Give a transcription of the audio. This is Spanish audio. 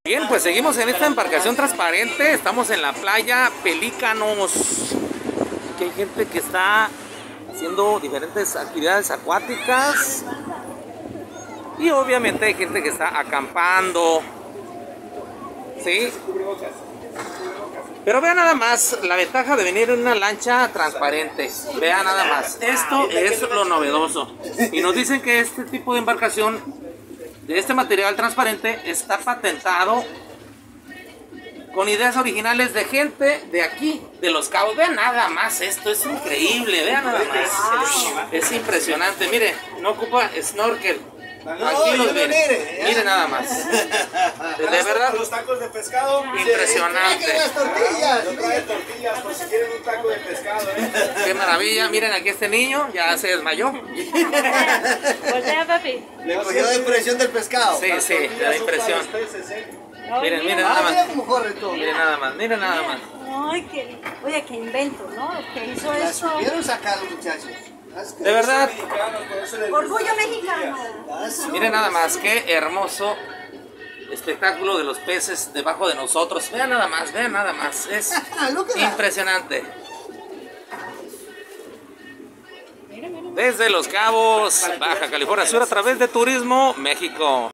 Bien, pues seguimos en esta embarcación transparente. Estamos en la playa Pelícanos. Aquí hay gente que está haciendo diferentes actividades acuáticas. Y obviamente hay gente que está acampando. ¿Sí? Pero vean nada más la ventaja de venir en una lancha transparente. Vean nada más. Esto es lo novedoso. Y nos dicen que este tipo de embarcación, de este material transparente, está patentado con ideas originales de gente de aquí, de Los Cabos. Vean nada más esto, es increíble. Vean nada más. Es impresionante. Mire, no ocupa snorkel. Aquí los miren nada más. De verdad, los tacos de pescado. Impresionante. Las tortillas. No trae tortillas por si quieren un taco de pescado, Qué maravilla. Miren aquí este niño, ya se desmayó. Voltea, papi. Le cogió la impresión del pescado. Sí, sí, le da impresión. Miren, miren nada más. Cómo corre todo. Miren nada más, miren nada más. Ay, oye, qué invento, ¿no? Que hizo La eso. supieron sacar los muchachos. De verdad, Orgullo mexicano. miren nada más, qué hermoso espectáculo de los peces debajo de nosotros. Vean nada más, vean nada más. Es impresionante. Desde Los Cabos, Baja California Sur, a través de Turismo México.